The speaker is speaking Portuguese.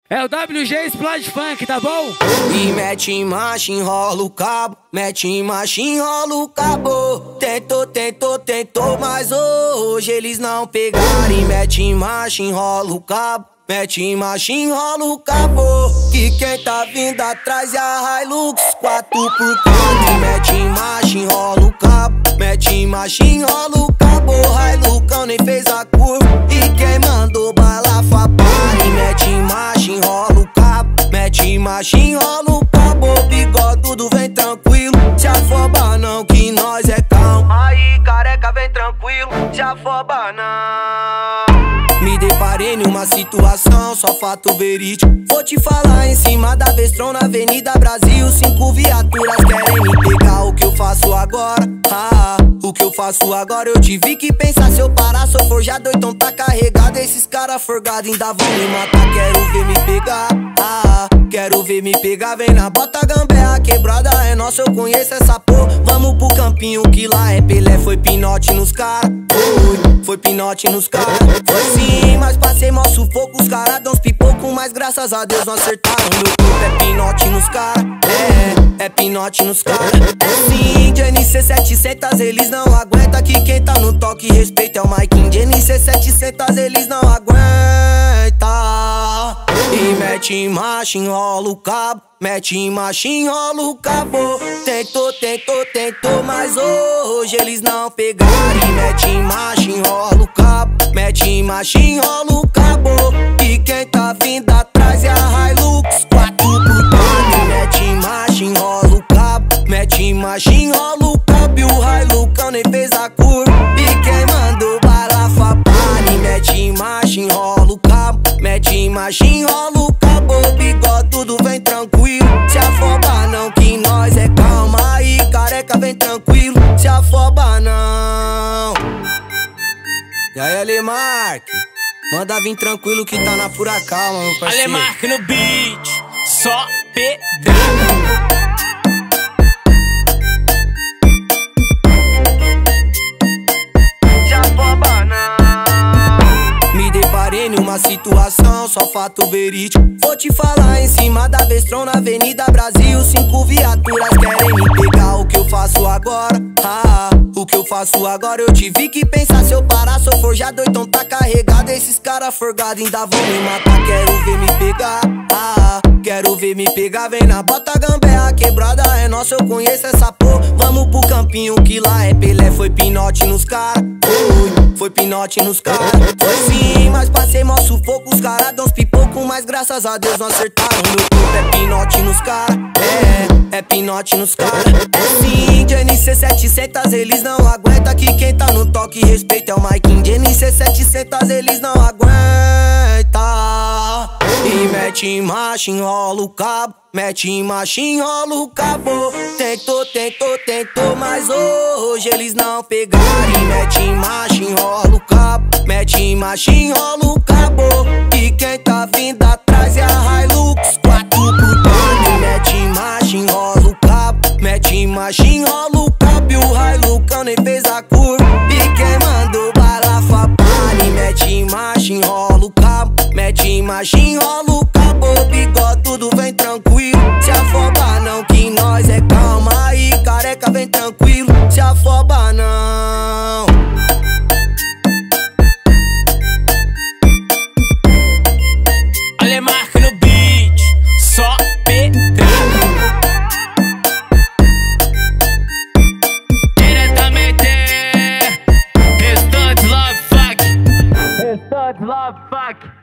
É o WG Explode Funk, tá bom? E mete em marcha, enrola o cabo. Mete em marcha, enrola o cabo. Tentou, mas hoje eles não pegaram. E mete em marcha, enrola o cabo. Mete em marcha, enrola o cabo. Que quem tá vindo atrás é a Hilux 4x4. Mete em marcha, enrola o cabo. Mete em marcha, enrola o cabo. Hiluxão nem fez a curva. E quem mandou bala foi a Pari. Mete em marcha, enrola o cabo. Mete em marcha, enrola o cabo. Bigodudo vem tranquilo, se afoba não que nós é calmo. Aí careca vem tranquilo, se afoba não. Me deparei numa situação, só fato verídico. Vou te falar em cima da Vestron na Avenida Brasil. 5 viaturas querem me pegar. O que eu faço agora? O que eu faço agora? Eu tive que pensar. Se eu parar, sou forjado, então tá carregado. Esses caras forgados ainda vão me matar. Quero ver me pegar. Quero ver me pegar. Vem na bota gamberra, quebrada é nossa, eu conheço essa porra. Vamos pro campinho que lá é Pelé. Foi pinote nos caras. Foi pinote nos caras. Foi sim, mas passei mó sufoco. Os caras dão uns pipocos, mas graças a Deus não acertaram. Meu corpo é pinote nos caras. É pinote nos caras. É sim, de NC 700 eles não aguentam. Que quem tá no toque respeita é o Maikinho. De NC 700 eles não aguentam. E mete em marcha, enrola o cabo. Mete em marcha, enrola o cabo. Tentou, mas hoje eles não pegaram. E mete em marcha, enrola o cabo. Mete em marcha, enrola o cabo. E quem tá vindo atrás é a Hilux 4x4. Mete em marcha, enrola o cabo. Mete em marcha, enrola o cabo. E o Hiluxão nem fez a curva. E quem mandou bala foi a Pari. Mete em marcha, enrola o cabo. Mete em marcha, enrola o cabo. Bigodudo vem tranquilo, se afoba não que nós é calma. Aí careca vem tranquilo, se afoba não. E aí Alemark, manda vir tranquilo que tá na pura calma, meu parceiro. Alemark no beat, só pedrada. Numa situação, só fato verídico. Vou te falar em cima da Vestron na Avenida Brasil. 5 viaturas querem me pegar. O que eu faço agora? O que eu faço agora? Eu tive que pensar. Se eu parar, sou forjado, então tá carregado. Esses caras forgados ainda vão me matar. Quero ver me pegar. Quero ver me pegar. Vem na bota gamberra, quebrada é nossa, eu conheço essa porra. Vamos pro campinho que lá é Pelé. Foi pinote nos caras. Foi pinote nos caras. Foi sim, mas passei mó sufoco. Os caras dão uns pipocos, mas graças a Deus não acertaram. Meu corpo é pinote nos caras. É pinote nos caras. É sim, de NC 700 eles não aguentam. Que quem tá no toque respeita é o Maikinho. De NC 700 eles não aguentam. E mete em marcha, enrola o cabo. Mete em marcha, enrola o cabo. Tentou, mas hoje eles não pegaram. E mete em marcha, enrola o cabo. Mete em marcha, enrola o cabo. E quem tá vindo atrás é a Hilux 4x4. Mete em marcha, enrola o cabo. Mete em marcha, enrola o cabo. E o Hiluxão nem fez a curva. E quem mandou bala foi a Pari. Mete em marcha, enrola o cabo. Mete em marcha, enrola o cabo. Bigodudo vem tranquilo, se afoba não que nós é calma. Aí careca vem tranquilo, se afoba não. Alemark no beat, só pedrada. Diretamente Restante Love Fuck.